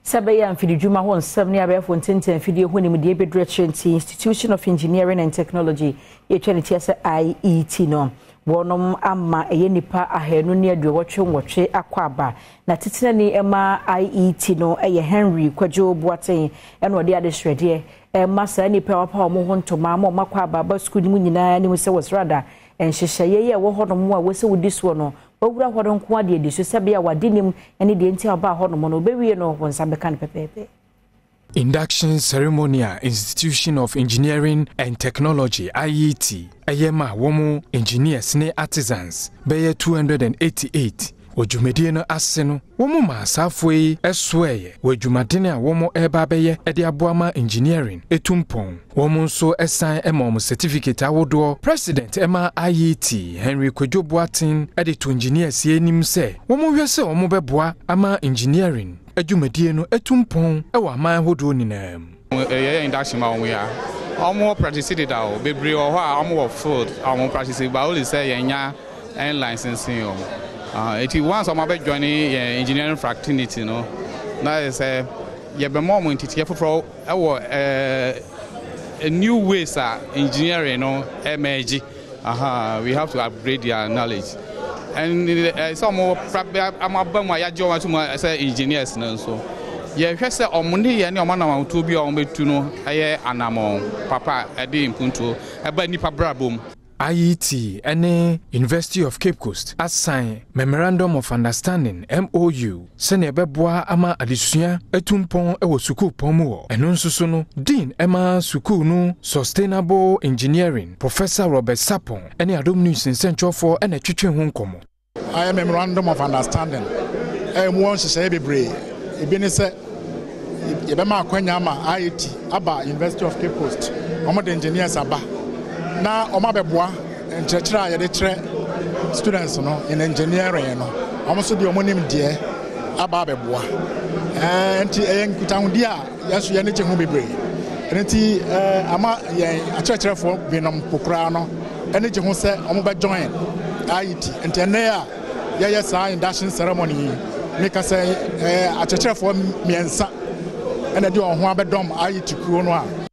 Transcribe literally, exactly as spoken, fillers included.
Sabaya and Fidijuma won seventy abaya for ten video when him the Bedretchenty Institution of Engineering and Technology, H N T S I E T no. Wonom ama eye nipa ahenu ne aduwotwe nwotwe akwaba na titene ema I E T no eye Henry Kwadwo Boaten eno de adesrede ema sa nipa wapa omo hontoma ma makwaba ba school ni nyina ni se wasrada enhyehyeye ye wo honom a wose wodiso no owura hodon ko ade ediso sebia wadinim ene de enti aba honom no bewie no wonsa beka ne pepepe. Induction Ceremonial Institution of Engineering and Technology I E T Ayema womo engineers ne artisans beye two hundred eighty-eight wajumedie no aseno womo maasafoi esweye wajumade a womo eba beye ede aboama engineering etumpon womo nso esan emom certificate awodo president ema I E T Henry Kwadwo Boaten ede to engineers yenim se womo hwese womo beboa ama engineering adwumadie no etumpon ewa aman hodo ninam eh induction ma won ya omo practice did that bebre o ho a omo field omo practice ba only say yenya en licensing o ah it once omo be join engineering fraternity no na is say ye be more entity foforo ewo eh a new ways are engineering no emerge aha we have to upgrade their knowledge. And uh, some more probably I'm about my job to say engineers no so yeah hwe say omunde ye ne omana to bi on betu no aye anamo papa ade impunto eba nipa brabom. I E T and University of Cape Coast assign Memorandum of Understanding M O U sene beboa ama adesua etumpon ewo suku pomo eno nsusu no Dean Emma suku no Sustainable Engineering Professor Robert Sapon ene Adom News Central for ene twetwe ho nkomo. I am Memorandum of Understanding em won se bebre ebi ne se ye be ma akwanya ma I E T aba University of Cape Coast omo de engineers aba na oma beboa enchechira ye de tre students no in engineering no omo so de omonim de aba beboa eh enti e nkuta hudi a yeso ye ne che ho bebre enti eh ama ye achechirefo binom pokra no ene che ho se omo be join I E T enti ene a ye ye sa induction ceremony make say eh achechirefo miensa ene de on ho abedom I E T kuo no a